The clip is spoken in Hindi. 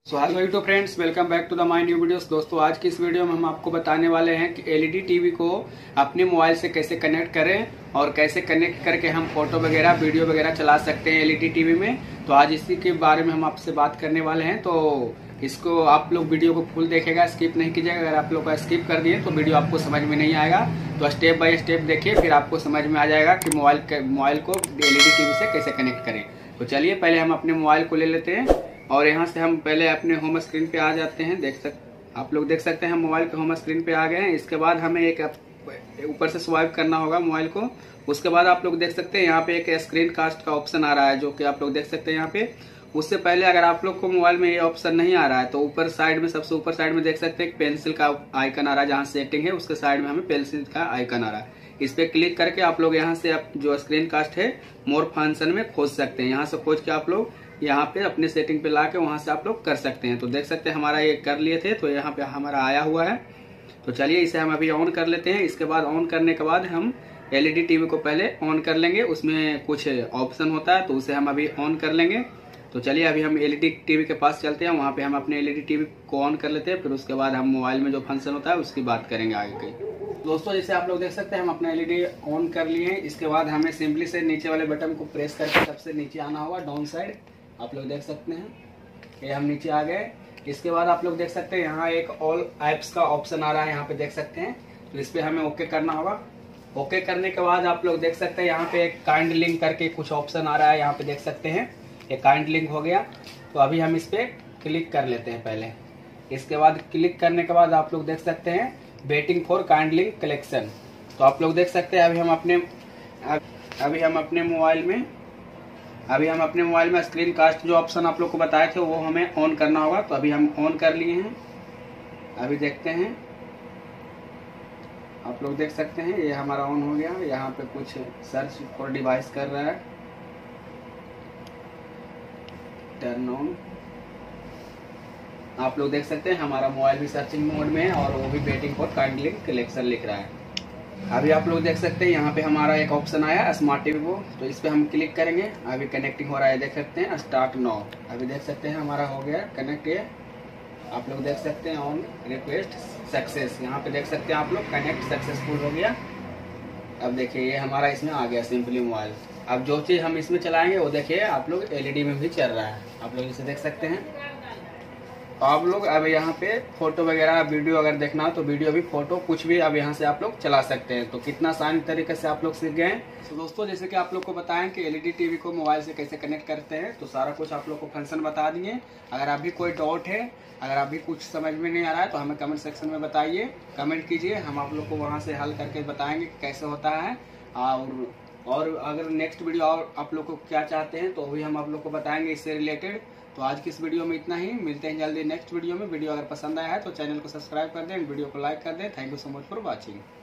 So hello YouTube friends, welcome back to the my new videos. दोस्तों, आज की इस वीडियो में हम आपको बताने वाले हैं कि एलईडी टीवी को अपने मोबाइल से कैसे कनेक्ट करें और कैसे कनेक्ट करके हम फोटो वगैरह वीडियो वगैरह चला सकते हैं एलईडी टीवी में। तो आज इसी के बारे में हम आपसे बात करने वाले हैं। तो इसको आप लोग वीडियो को फुल देखेगा, स्किप नहीं कीजिएगा। अगर आप लोग का स्किप कर दिए तो वीडियो आपको समझ में नहीं आएगा। तो स्टेप बाय स्टेप देखिए, फिर आपको समझ में आ जाएगा कि मोबाइल को एलईडी टीवी से कैसे कनेक्ट करें। तो चलिए पहले हम अपने मोबाइल को ले लेते हैं और यहाँ से हम पहले अपने होम स्क्रीन पे आ जाते हैं। आप लोग देख सकते हैं हम मोबाइल के होम स्क्रीन पे आ गए हैं। इसके बाद हमें एक ऊपर से स्वाइप करना होगा मोबाइल को। उसके बाद आप लोग देख सकते हैं यहाँ पे एक स्क्रीन कास्ट का ऑप्शन आ रहा है, जो कि आप लोग देख सकते हैं यहाँ पे। उससे पहले अगर आप लोग को मोबाइल में ये ऑप्शन नहीं आ रहा है तो ऊपर साइड में, सबसे ऊपर साइड में देख सकते हैं एक पेंसिल का आइकन आ रहा है। जहाँ सेटिंग है उसके साइड में हमें पेंसिल का आइकन आ रहा है। इस पे क्लिक करके आप लोग यहाँ से जो स्क्रीन कास्ट है मोर फंक्शन में खोज सकते हैं। यहाँ से खोज के आप लोग यहाँ पे अपने सेटिंग पे लाके वहां से आप लोग कर सकते हैं। तो देख सकते हैं हमारा ये कर लिए थे, तो यहाँ पे हमारा आया हुआ है। तो चलिए इसे हम अभी ऑन कर लेते हैं। इसके बाद ऑन करने के बाद हम एलईडी टीवी को पहले ऑन कर लेंगे। उसमें कुछ ऑप्शन होता है तो उसे हम अभी ऑन कर लेंगे। तो चलिए अभी हम एलईडी टीवी के पास चलते हैं, वहाँ पे हम अपने एलईडी टीवी को ऑन कर लेते हैं। फिर उसके बाद हम मोबाइल में जो फंक्शन होता है उसकी बात करेंगे आगे की। दोस्तों, जैसे आप लोग देख सकते हैं हम अपना एलईडी ऑन कर लिए हैं। इसके बाद हमें सिंपली से नीचे वाले बटन को प्रेस करके सबसे नीचे आना होगा, डाउन साइड। आप लोग देख सकते हैं ये हम नीचे आ गए। इसके बाद आप लोग देख सकते हैं यहाँ एक ऑल ऐप्स का ऑप्शन आ रहा है, यहाँ पे देख सकते हैं। तो इस पे हमें ओके करना होगा। ओके करने के बाद आप लोग देख सकते हैं यहाँ पे एक काइंड लिंक करके कुछ ऑप्शन आ रहा है, यहाँ पे देख सकते हैं ये काइंड लिंक हो गया। तो अभी हम इस पे क्लिक कर लेते हैं पहले। इसके बाद क्लिक करने के बाद आप लोग देख सकते हैं waiting for kind link collection. तो आप लोग देख सकते हैं अभी हम अपने मोबाइल में स्क्रीन कास्ट जो ऑप्शन आप लोग को बताए थे वो हमें ऑन करना होगा। तो अभी हम ऑन कर लिए हैं। अभी देखते हैं, आप लोग देख सकते हैं ये हमारा ऑन हो गया। यहाँ पे कुछ सर्च फॉर डिवाइस कर रहा है, टर्न ऑन। आप लोग देख सकते हैं हमारा मोबाइल भी सर्चिंग मोड में है और वो भी waiting for kind link collection लिख रहा है। अभी आप लोग देख सकते हैं यहाँ पे हमारा एक ऑप्शन आया स्मार्ट टीवी को, तो इस पे हम क्लिक करेंगे। अभी कनेक्टिंग हो रहा है, देख सकते हैं स्टार्ट नाउ। अभी देख सकते हैं हमारा हो गया कनेक्ट। ये आप लोग देख सकते हैं ऑन रिक्वेस्ट सक्सेस, यहाँ पे देख सकते हैं आप लोग कनेक्ट सक्सेसफुल हो गया। अब देखिए ये हमारा इसमें आ गया सिंपली मोबाइल। अब जो चीज़ हम इसमें चलाएंगे वो देखिए आप लोग एलईडी में भी चल रहा है, आप लोग इसे देख सकते हैं। आप लोग अब यहाँ पे फोटो वगैरह वीडियो अगर देखना हो तो वीडियो भी, फोटो कुछ भी अब यहाँ से आप लोग चला सकते हैं। तो कितना आसान तरीके से आप लोग सीख गए हैं। तो दोस्तों, जैसे कि आप लोग को बताएं कि एलईडी टीवी को मोबाइल से कैसे कनेक्ट करते हैं, तो सारा कुछ आप लोग को फंक्शन बता दिए। अगर अभी कोई डाउट है, अगर अभी कुछ समझ में नहीं आ रहा है तो हमें कमेंट सेक्शन में बताइए, कमेंट कीजिए। हम आप लोग को वहाँ से हल करके बताएंगे कैसे होता है। और अगर नेक्स्ट वीडियो और आप लोग को क्या चाहते हैं तो भी हम आप लोग को बताएंगे इससे रिलेटेड। तो आज की इस वीडियो में इतना ही, मिलते हैं जल्दी नेक्स्ट वीडियो में। वीडियो अगर पसंद आया है तो चैनल को सब्सक्राइब कर दें, वीडियो को लाइक कर दें। Thank you so much for watching.